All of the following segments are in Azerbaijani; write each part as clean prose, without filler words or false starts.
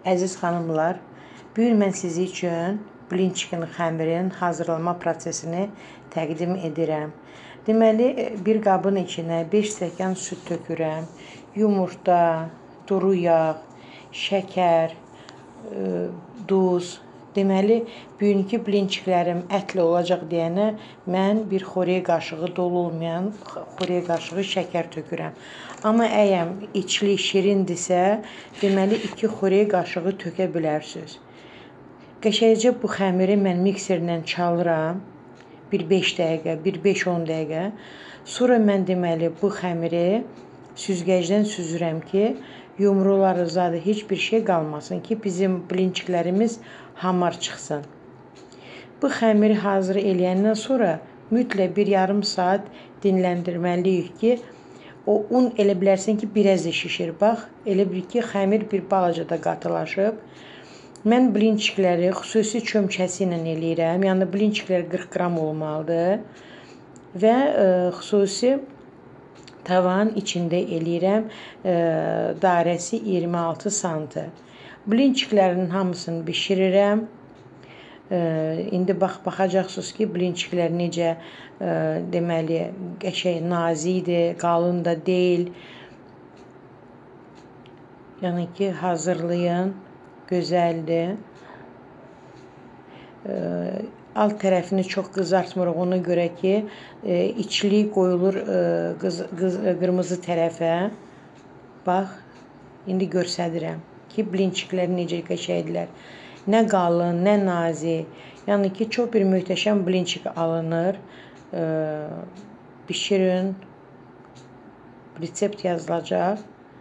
Əziz xanımlar, bu gün mən sizi üçün blinçikin xəmirin hazırlanma prosesini təqdim edirəm. Deməli, bir qabın içinə 5 stəkan süd tökürəm, yumurta, duru yağ, şəkər, duz. Deməli, bugünkü blinçiklərim ətli olacaq deyənə mən bir xörək qaşığı dolu olmayan xörək qaşığı şəkər tökürəm. Amma əgər içli şirindirsə, deməli 2 xörək qaşığı tökə bilərsiniz. Qəşəngcə bu xəmiri mən mikserlə çalıram. Bir 5 dəqiqə, bir 5-10 dəqiqə. Sonra mən deməli bu xəmiri süzgəcdən süzürəm ki, yumruları zadı heç bir şey qalmasın ki, bizim blinçiklərimiz hamar çıxsın. Bu xəmiri hazır eləyəndən sonra mütləq bir yarım saat dinləndirməliyik ki, o un elə bilərsən ki, biraz da şişir. Bax, elə bil ki, xəmir bir balaca da qatılaşıb. Mən blinçikləri xüsusi çömçəsi ilə eləyirəm. Yəni blinçiklər 40 qram olmalıdır və xüsusi tavanın içində eləyirəm, dairəsi 26 sm. Blinçiklərin hamısını bişirirəm. İndi baxacaqsınız ki, blinçiklər necə deməli qəşəng nazikdir, qalın da deyil. Yəni ki, hazırlayın, gözəldir. Alt tərəfini çox qızartmırıq ona görə ki, içli qoyulur qırmızı tərəfə. Bax, indi göstərirəm ki, blinçiklər necə qəşəngdirlər. Nə qalın, nə nazik. Yəni ki, çox bir möhtəşəm blinçik alınır. Bişirin. Resept yazılacaq.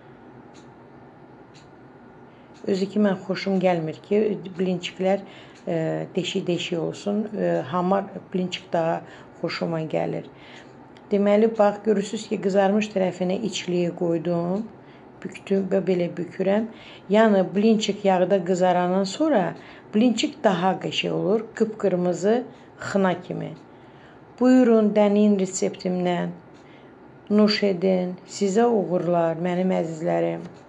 Özü ki, mən xoşum gəlmir ki, blinçiklər deşik-deşik olsun. Hamar blinçik daha xoşuma gəlir. Deməli, bax, görürsünüz ki, qızarmış tərəfinə içliyi qoydum. Büktüm və belə bükürəm. Yəni, blinçik yağda qızarandan sonra blinçik daha qəşəng olur. Qıpqırmızı xına kimi. Buyurun, dənin reseptimdən. Nuş edin. Sizə uğurlar, mənim əzizlərim.